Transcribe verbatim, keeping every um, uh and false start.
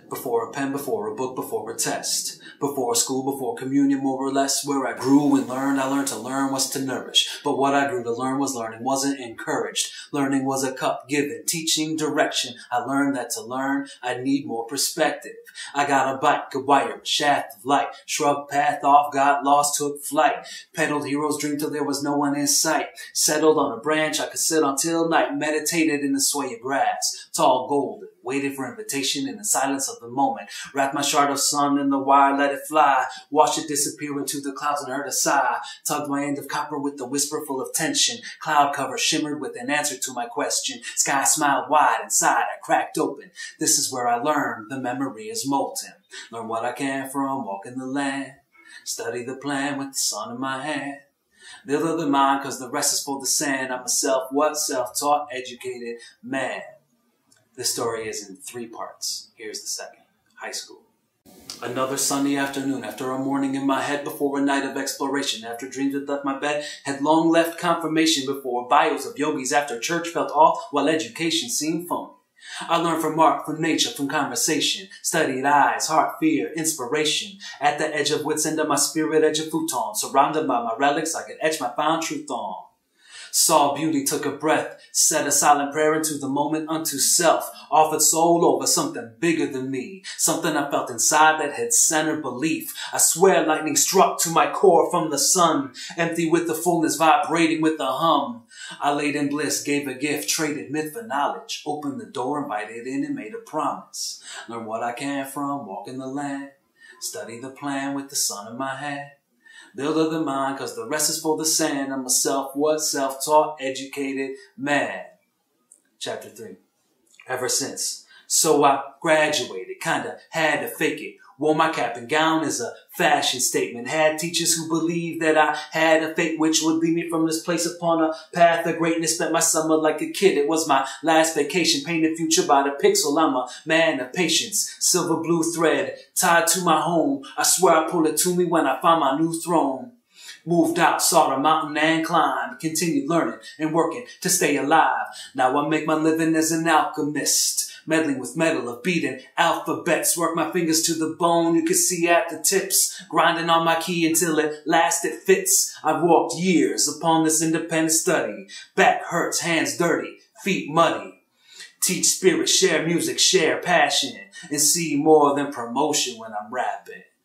Before a pen, before a book, before a test. Before a school, before communion, more or less. Where I grew and learned, I learned to learn was to nourish. But what I grew to learn was learning wasn't encouraged. Learning was a cup given, teaching direction. I learned that to learn, I need more perspective. I got a bike, a wire, a shaft of light. Shrugged path off, got lost, took flight. Pedaled hero's dream till there was no one in sight. Settled on a branch I could sit on till night. Meditated in the sway of grass, tall golden. Waited for invitation in the silence of the moment. Wrapped my shard of sun in the wire, let it fly. Watched it disappear into the clouds and heard a sigh. Tugged my end of copper with the whisper full of tension. Cloud cover shimmered with an answer to my question. Sky smiled wide, inside I cracked open. This is where I learned the memory is molten. Learn what I can from walking the land. Study the plan with the sun in my hand. Build of the mind, cause the rest is for the sand. I'm a self, what? Self-taught, educated man. This story is in three parts. Here's the second. High school. Another sunny afternoon, after a morning in my head, before a night of exploration, after dreams had left my bed, had long left confirmation, before bios of yogis, after church felt off, while education seemed phony. I learned from art, from nature, from conversation, studied eyes, heart, fear, inspiration. At the edge of wits end of my spirit, edge of futon, surrounded by my relics, I could etch my found truth on. Saw beauty, took a breath, said a silent prayer into the moment unto self, offered soul over something bigger than me, something I felt inside that had centered belief. I swear lightning struck to my core from the sun, empty with the fullness, vibrating with the hum. I laid in bliss, gave a gift, traded myth for knowledge, opened the door, invited in and made a promise. Learn what I can from walking the land, study the plan with the sun in my hand. Build of the mind, cause the rest is for the sand. I'm a self, what? Self-taught, educated man. Chapter three. Ever since. So I graduated, kinda had to fake it. Wore my cap and gown as a fashion statement. Had teachers who believed that I had a fate which would lead me from this place upon a path of greatness. Spent my summer like a kid. It was my last vacation. Painted future by the pixel. I'm a man of patience. Silver blue thread tied to my home. I swear I pull it to me when I find my new throne. Moved out, saw the mountain and climbed. Continued learning and working to stay alive. Now I make my living as an alchemist. Meddling with metal of beating alphabets. Work my fingers to the bone, you can see at the tips. Grinding on my key until at last it fits. I've walked years upon this independent study. Back hurts, hands dirty, feet muddy. Teach spirit, share music, share passion. And see more than promotion when I'm rapping.